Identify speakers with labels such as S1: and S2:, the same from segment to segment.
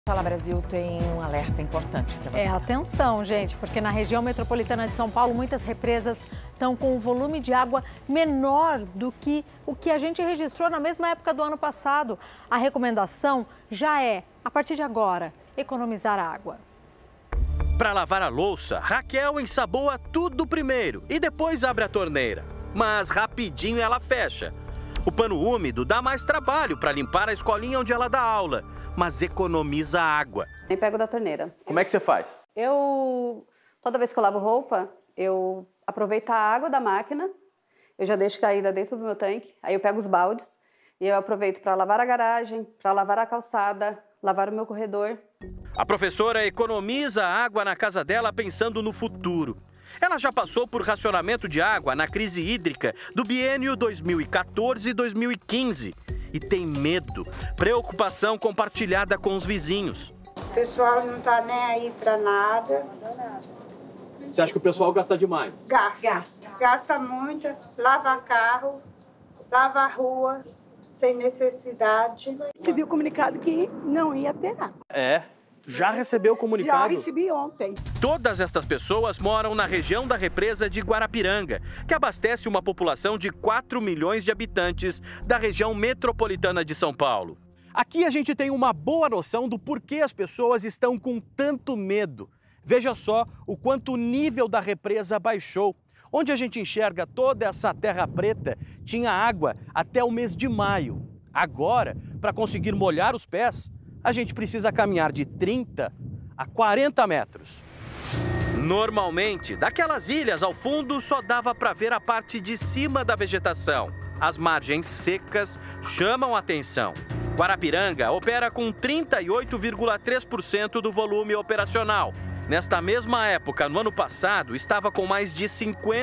S1: Fala Brasil tem um alerta importante para você.
S2: Atenção, gente, porque na região metropolitana de São Paulo, muitas represas estão com um volume de água menor do que o que a gente registrou na mesma época do ano passado. A recomendação já é, a partir de agora, economizar água.
S3: Para lavar a louça, Raquel ensaboa tudo primeiro e depois abre a torneira. Mas rapidinho ela fecha. O pano úmido dá mais trabalho para limpar a escolinha onde ela dá aula, mas economiza água.
S4: Eu pego da torneira.
S3: Como é que você faz?
S4: Toda vez que eu lavo roupa, eu aproveito a água da máquina, eu já deixo caída dentro do meu tanque, aí eu pego os baldes e eu aproveito para lavar a garagem, para lavar a calçada, lavar o meu corredor.
S3: A professora economiza água na casa dela pensando no futuro. Ela já passou por racionamento de água na crise hídrica do biênio 2014-2015 e tem medo, preocupação compartilhada com os vizinhos.
S5: O pessoal não tá nem aí para nada.
S6: Você acha que o pessoal gasta demais?
S5: Gasta muito, lava carro, lava a rua, sem necessidade.
S7: Recebi o comunicado que não ia ter nada.
S3: Já recebeu o comunicado?
S7: Já recebi ontem.
S3: Todas estas pessoas moram na região da represa de Guarapiranga, que abastece uma população de 4 milhões de habitantes da região metropolitana de São Paulo. Aqui a gente tem uma boa noção do porquê as pessoas estão com tanto medo. Veja só o quanto o nível da represa baixou. Onde a gente enxerga toda essa terra preta, tinha água até o mês de maio. Agora, para conseguir molhar os pés, a gente precisa caminhar de 30 a 40 metros. Normalmente, daquelas ilhas ao fundo só dava para ver a parte de cima da vegetação. As margens secas chamam a atenção. Guarapiranga opera com 38,3% do volume operacional. Nesta mesma época, no ano passado, estava com mais de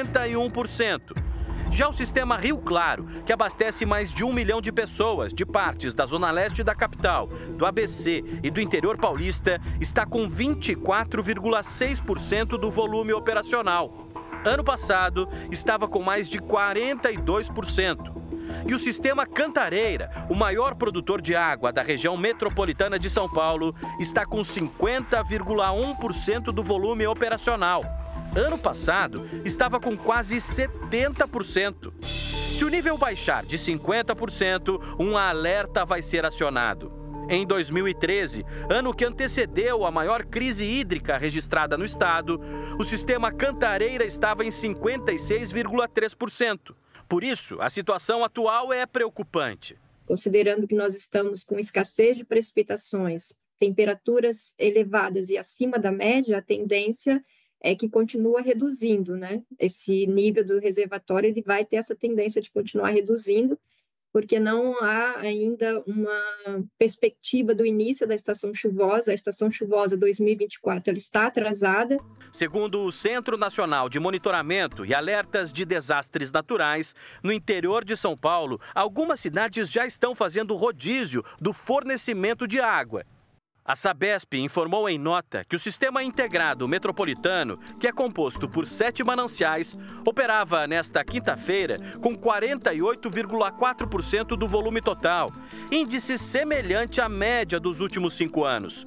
S3: 51%. Já o sistema Rio Claro, que abastece mais de 1 milhão de pessoas de partes da zona leste da capital, do ABC e do interior paulista, está com 24,6% do volume operacional. Ano passado, estava com mais de 42%. E o sistema Cantareira, o maior produtor de água da região metropolitana de São Paulo, está com 50,1% do volume operacional. Ano passado, estava com quase 70%. Se o nível baixar de 50%, um alerta vai ser acionado. Em 2013, ano que antecedeu a maior crise hídrica registrada no estado, o sistema Cantareira estava em 56,3%. Por isso, a situação atual é preocupante.
S8: Considerando que nós estamos com escassez de precipitações, temperaturas elevadas e acima da média, a tendência é que continua reduzindo, né? Esse nível do reservatório ele vai ter essa tendência de continuar reduzindo, porque não há ainda uma perspectiva do início da estação chuvosa. A estação chuvosa 2024 ela está atrasada.
S3: Segundo o Centro Nacional de Monitoramento e Alertas de Desastres Naturais, no interior de São Paulo, algumas cidades já estão fazendo rodízio do fornecimento de água. A Sabesp informou em nota que o Sistema Integrado Metropolitano, que é composto por 7 mananciais, operava nesta quinta-feira com 48,4% do volume total, índice semelhante à média dos últimos 5 anos,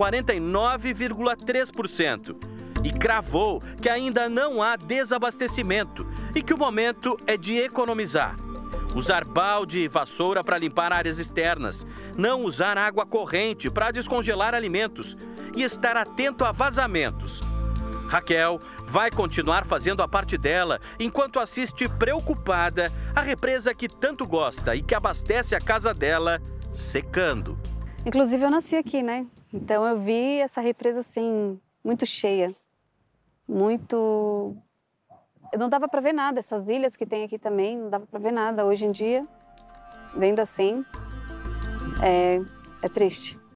S3: 49,3%. E cravou que ainda não há desabastecimento e que o momento é de economizar. Usar balde e vassoura para limpar áreas externas, não usar água corrente para descongelar alimentos e estar atento a vazamentos. Raquel vai continuar fazendo a parte dela enquanto assiste preocupada a represa que tanto gosta e que abastece a casa dela secando.
S4: Inclusive eu nasci aqui, né? Então eu vi essa represa assim, muito cheia, muito... Não dava para ver nada, essas ilhas que tem aqui também, não dava para ver nada. Hoje em dia, vendo assim, é triste.